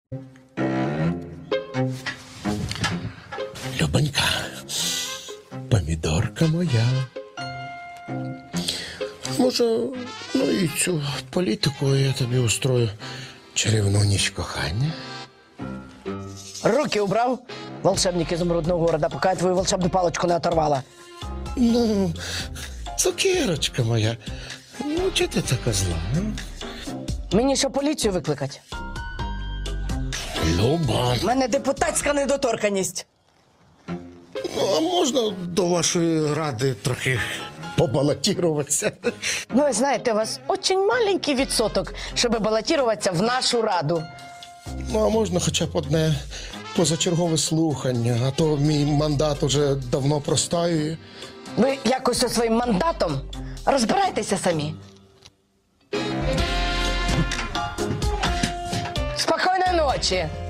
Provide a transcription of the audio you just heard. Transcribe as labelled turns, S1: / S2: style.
S1: Любонька, помідорка моя. Може, ну і цю політику я тобі устрою. Чарівну ніч кохання.
S2: Руки убрав, волшебник изумрудного города, пока я твою волшебную палочку не оторвала.
S1: Ну, цукерочка моя. Ну, чого ти така зла?
S2: Мені що поліцію викликати?
S1: Люба.
S2: У мене депутатська недоторканність.
S1: Ну, а можна до вашої ради трохи побалотіруватися?
S2: Ну, ви знаєте, у вас очень маленький відсоток, щоб балотуватися в нашу раду.
S1: Ну, а можна хоча б одне позачергове слухання, а то мій мандат уже давно простаює.
S2: Ви якось зі своїм мандатом розбирайтеся самі. Спокійної ночі!